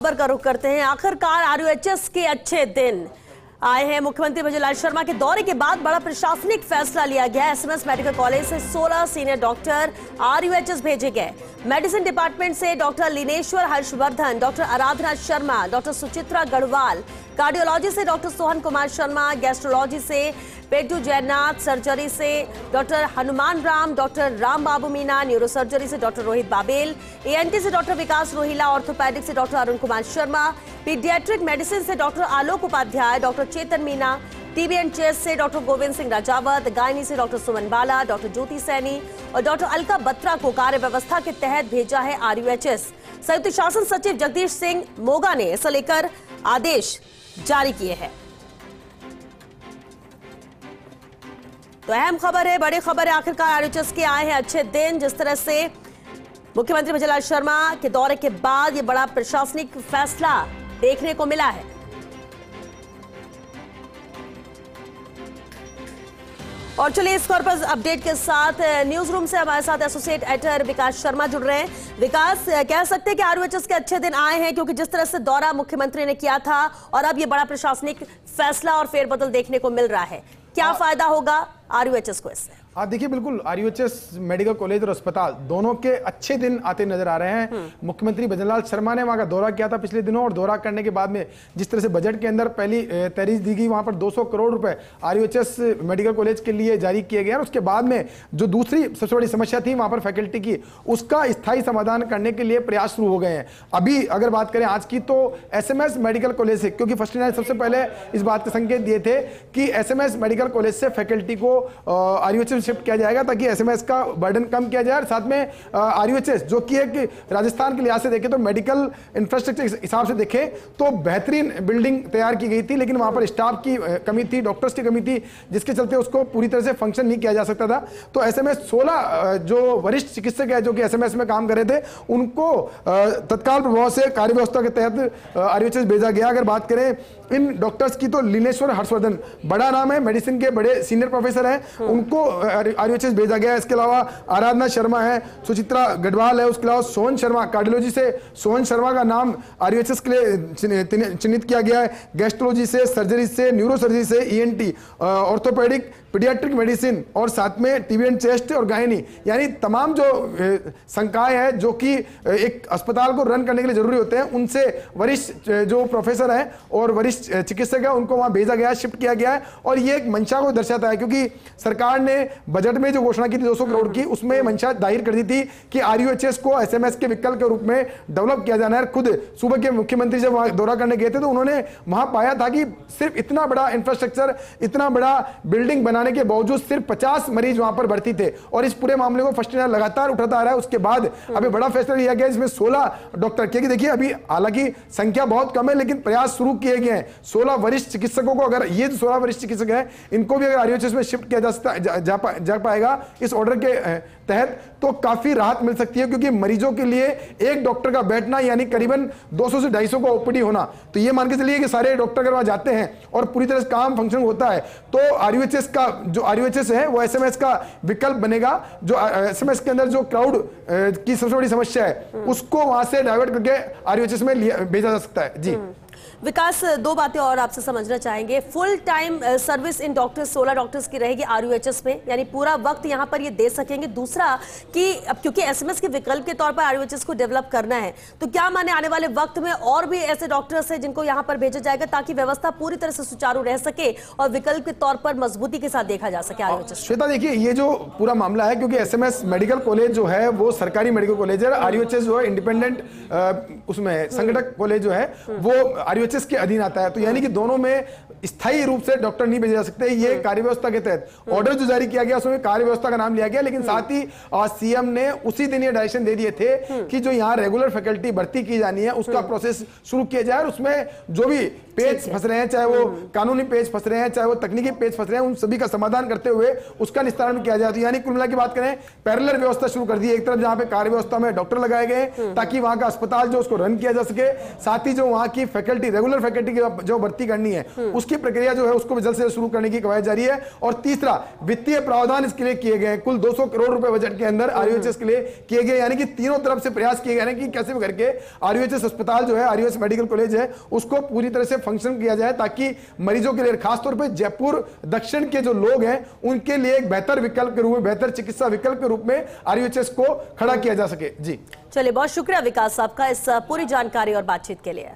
खबर का रुख करते हैं। आखिरकार आरयूएचएस के अच्छे दिन आए हैं। मुख्यमंत्री भजनलाल शर्मा के दौरे के बाद बड़ा प्रशासनिक फैसला लिया गया। एसएमएस मेडिकल कॉलेज से 16 सीनियर डॉक्टर आरयूएचएस भेजे गए। मेडिसिन डिपार्टमेंट से doctor Lineshwar Harshvardhan, doctor Aradhana Sharma, doctor Suchitra Gadhwal, cardiology से डॉक्टर सोहन कुमार शर्मा, गैस्ट्रोलॉजी से पेटू जयनाथ, सर्जरी से doctor Hanuman Ram, doctor Ram Babu Meena, neurosurgery से डॉक्टर रोहित बाबेल, एएनटी से डॉक्टर विकास रोहिला, ऑर्थोपेडिक से doctor Arun Kumar Sharma, pediatric medicine से doctor Alok Upadhyay, doctor Chetan Meena, TB and chest से डॉक्टर गोविंद सिंह राजावत, गायनी से डॉक्टर सुमन बाला, डॉक्टर ज्योति सैनी और डॉक्टर अलका बत्रा को कार्य व्यवस्था के तहत भेजा है आरयूएचएस। संयुक्त शासन सचिव जगदीश सिंह मोगा ने इसे लेकर आदेश जारी किए हैं। तो अहम खबर है, बड़ी खबर है। आखिरकार आरयूएचएस के आए हैं अच्छे दिन। जिस तरह से मुख्यमंत्री भजनलाल शर्मा के दौरे के बाद ये बड़ा प्रशासनिक फैसला देखने को मिला है। और चलिए इस खबर पर अपडेट के साथ न्यूज रूम से हमारे साथ एसोसिएट एडिटर विकास शर्मा जुड़ रहे हैं। विकास, कह सकते हैं कि आरयूएचएस के अच्छे दिन आए हैं, क्योंकि जिस तरह से दौरा मुख्यमंत्री ने किया था और अब ये बड़ा प्रशासनिक फैसला और फेरबदल देखने को मिल रहा है, क्या फायदा होगा आरयूएचएस को इससे? हाँ, देखिए, बिल्कुल आरयूएचएस मेडिकल कॉलेज और अस्पताल दोनों के अच्छे दिन आते नजर आ रहे हैं। मुख्यमंत्री भजनलाल शर्मा ने वहां का दौरा किया था पिछले दिनों, और दौरा करने के बाद में जिस तरह से बजट के अंदर पहली तहरीर दी गई, वहां पर 200 करोड़ रुपए आरयूएचएस मेडिकल कॉलेज के लिए जारी किए गए। और उसके बाद में जो दूसरी सबसे बड़ी समस्या थी वहां पर फैकल्टी की, उसका स्थायी समाधान करने के लिए प्रयास शुरू हो गए हैं। अभी अगर बात करें आज की, तो एसएमएस मेडिकल कॉलेज से, क्योंकि फर्स्ट ने सबसे पहले इस बात के संकेत दिए थे कि एसएमएस मेडिकल कॉलेज से फैकल्टी को आरयूएचएस शिफ्ट किया जाएगा ताकि एसएमएस का बर्डन कम किया जाए। और साथ में आरयूएचएस, जो कि एक राजस्थान के लिहाज से देखें तो मेडिकल इंफ्रास्ट्रक्चर हिसाब से देखें तो बेहतरीन बिल्डिंग तैयार की गई थी, लेकिन वहां पर स्टाफ की कमी थी, डॉक्टर्स की कमी थी, जिसके चलते उसको पूरी तरह से फंक्शन नहीं किया जा सकता था। तो एसएमएस 16 जो वरिष्ठ चिकित्सक है जो कि एसएमएस में काम कर रहे थे, उनको तत्काल प्रभाव से कार्य व्यवस्था के तहत आरयूएचएस भेजा गया। अगर बात करें इन डॉक्टर्स की, तो लीनेश्वर हर्षवर्धन बड़ा नाम है, मेडिसिन के बड़े सीनियर प्रोफेसर हैं, उनको आरयूएचएस भेजा गया। इसके अलावा आराधना शर्मा है, सुचित्रा गढ़वाल है, उसके अलावा सोहन शर्मा, कार्डियोलॉजी से सोहन शर्मा का नाम आरयूएचएस के लिए चिन्हित किया गया है। गैस्ट्रोलॉजी से, सर्जरी से, न्यूरोसर्जरी से, ईएनटी, ऑर्थोपेडिक, पीडियाट्रिक मेडिसिन और साथ में टीबी एंड चेस्ट और गायनी, यानी तमाम जो संकाय है जो कि एक अस्पताल को रन करने के लिए जरूरी होते हैं, उनसे वरिष्ठ जो प्रोफेसर हैं और वरिष्ठ चिकित्सक हैं उनको वहां भेजा गया, शिफ्ट किया गया है। और ये एक मंशा को दर्शाता है, क्योंकि सरकार ने बजट में जो घोषणा की थी 200 करोड़ की, उसमें मंशा जाहिर कर दी थी कि आरयूएचएस को एसएमएस के विकल्प के रूप में डेवलप किया जाना है। खुद सुबह के मुख्यमंत्री जब वहां दौरा करने गए थे तो उन्होंने वहां पाया था कि सिर्फ इतना बड़ा इंफ्रास्ट्रक्चर, इतना बड़ा बिल्डिंग बनाने के बावजूद सिर्फ 50 मरीज वहां पर भर्ती थे। और इस पूरे मामले को फर्स्ट लगातार उठाता आ रहा है। उसके बाद अभी बड़ा फैसला लिया गया इसमें 16 डॉक्टर, क्योंकि देखिए अभी हालांकि संख्या बहुत कम है, लेकिन प्रयास शुरू किए गए हैं। 16 वरिष्ठ चिकित्सकों को, अगर ये 16 वरिष्ठ चिकित्सक हैं, इनको भी अगर आरयूएचएस में शिफ्ट किया जा पाएगा इस ऑर्डर के तहत, तो काफी राहत मिल सकती है। क्योंकि मरीजों के लिए एक डॉक्टर का बैठना यानी करीबन 200 से 250 का ओपीडी होना, तो ये मान के चलिए कि सारे डॉक्टर अगर वहां जाते हैं और पूरी तरह से काम फंक्शन होता है, तो आरयूएचएस का जो आरयूएचएस है वो एसएमएस का विकल्प बनेगा। जो एसएमएस के अंदर जो क्राउड की सबसे बड़ी समस्या है, उसको वहां से डाइवर्ट करके आरयूएचएस में भेजा जा सकता है। जी विकास, दो बातें और आपसे समझना चाहेंगे। Full time service in doctors, 16 doctors की रहेगी आरयूएचएस में, यानी पूरा वक्त यहां पर ये दे सकेंगे। दूसरा कि अब क्योंकि एसएमएस के विकल्प के तौर पर आरयूएचएस को डेवलप करना है, तो क्या माने आने वाले वक्त में और भी ऐसे डॉक्टर्स हैं जिनको यहां पर भेजा जाएगा ताकि व्यवस्था पूरी तरह से सुचारू रह सके और विकल्प के तौर पर मजबूती के साथ देखा जा सके आरयूएचएस? श्वेता, देखिए ये जो पूरा मामला है, क्योंकि एसएमएस मेडिकल कॉलेज जो है वो सरकारी मेडिकल कॉलेज है, आरयूएचएस जो है इंडिपेंडेंट उसमें संगठक कॉलेज जो है वो आरयूएचएस के अधीन आता है। तो यानी कि दोनों में स्थायी रूप से डॉक्टर नहीं भेजे जा सकते। ये कार्य व्यवस्था के तहत ऑर्डर जो जारी किया गया उसमें कार्य व्यवस्था का नाम लिया गया, लेकिन साथ ही सीएम ने उसी दिन ये डायरेक्शन दे दिए थे कि जो यहाँ रेगुलर फैकल्टी भर्ती की जानी है उसका प्रोसेस शुरू किया जाए। और उसमें जो भी पेज फंस रहे हैं, चाहे वो कानूनी पेज फंस रहे हैं, चाहे वो तकनीकी पेज फंस रहे हैं, उन सभी का समाधान करते हुए उसका निस्तारण किया जाए। तो यानी कुल मिला की बात करें, पैरेलल व्यवस्था शुरू कर दी है। एक तरफ जहां पे कार्य व्यवस्था में डॉक्टर लगाए गए ताकि वहां का अस्पताल जो उसको रन किया जा सके, साथ ही जो वहां की फैकल्टी फैकल्टी, रेगुलर फैकल्टी की जो भर्ती करनी है उसकी प्रक्रिया जो है उसको जल्द से शुरू करने की कवायद जारी है। और तीसरा, वित्तीय प्रावधान इसके लिए किए गए, कुल 200 करोड़ रुपए बजट के अंदर आरयूएचएस के लिए किए गए, यानी कि तीनों तरफ से प्रयास किए गए कि कैसे भी करके आरयूएचएस अस्पताल जो है, आरयूएच मेडिकल कॉलेज है, उसको पूरी तरह से फंक्शन किया जाए ताकि मरीजों के लिए, खासतौर पर जयपुर दक्षिण के जो लोग हैं उनके लिए एक बेहतर विकल्प के रूप में, बेहतर चिकित्सा विकल्प के रूप में आरयूएचएस को खड़ा किया जा सके। जी चलिए, बहुत शुक्रिया विकास साहब का इस पूरी जानकारी और बातचीत के लिए।